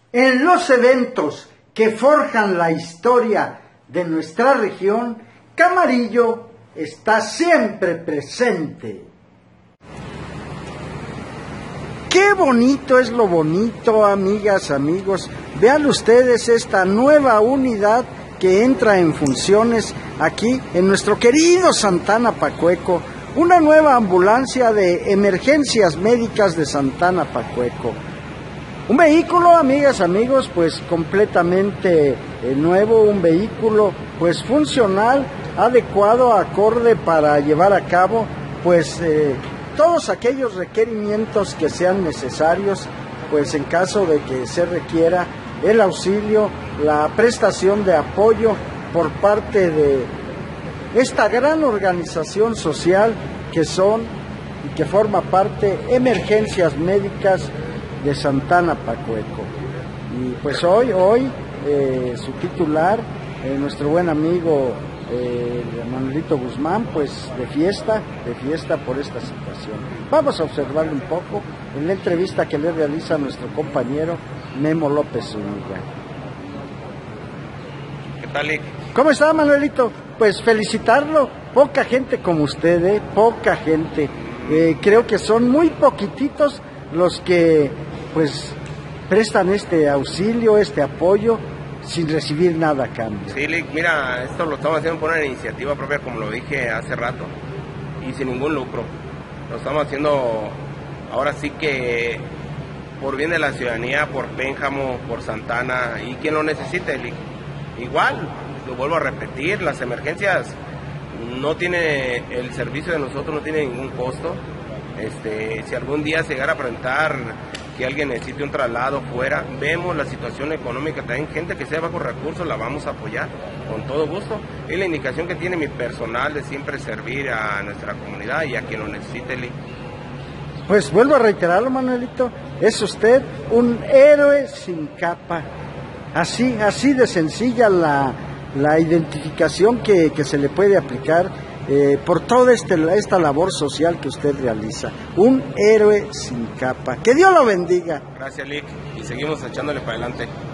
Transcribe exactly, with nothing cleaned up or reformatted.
En los eventos que forjan la historia de nuestra región, Camarillo está siempre presente. Qué bonito es lo bonito, amigas, amigos. Vean ustedes esta nueva unidad que entra en funciones aquí en nuestro querido Santana Pacueco. Una nueva ambulancia de emergencias médicas de Santana Pacueco. Un vehículo, amigas, amigos, pues completamente eh, nuevo, un vehículo pues funcional, adecuado, acorde para llevar a cabo pues eh, todos aquellos requerimientos que sean necesarios, pues en caso de que se requiera el auxilio, la prestación de apoyo por parte de esta gran organización social que son y que forma parte Emergencias Médicas de Santana Pacueco. Y pues hoy, hoy eh, su titular, eh, nuestro buen amigo eh, Manuelito Guzmán, pues de fiesta, de fiesta por esta situación. Vamos a observarlo un poco en la entrevista que le realiza nuestro compañero Memo López Zúñiga. ¿Qué tal, Lick? ¿Cómo está, Manuelito? Pues felicitarlo, poca gente como usted, ¿eh? Poca gente. Eh, creo que son muy poquititos los que pues prestan este auxilio, este apoyo, sin recibir nada a cambio. Sí, Lick, mira, esto lo estamos haciendo por una iniciativa propia, como lo dije hace rato, y sin ningún lucro. Lo estamos haciendo ahora sí que por bien de la ciudadanía, por Pénjamo, por Santana, y quien lo necesite, Lick. Igual, lo vuelvo a repetir, las emergencias no tiene, el servicio de nosotros no tiene ningún costo. Este, si algún día se llegara a presentar que alguien necesite un traslado fuera, vemos la situación económica, también gente que sea bajo recursos la vamos a apoyar con todo gusto. Es la indicación que tiene mi personal de siempre servir a nuestra comunidad y a quien lo necesite, Lick. Pues vuelvo a reiterarlo, Manuelito, es usted un héroe sin capa. Así, así de sencilla la, la identificación que, que se le puede aplicar eh, por toda este, esta labor social que usted realiza. Un héroe sin capa. Que Dios lo bendiga. Gracias, Lick, y seguimos echándole para adelante.